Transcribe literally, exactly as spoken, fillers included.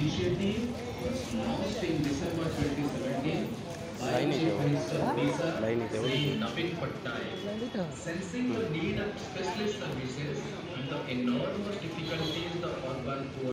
initiative was launched in December twenty seventeen by line Chief येते हो Minister Odisha, line येते हो Sri इथे. Navin Patnaik. Sensing the hmm. need of specialist services and the enormous difficulties the urban poor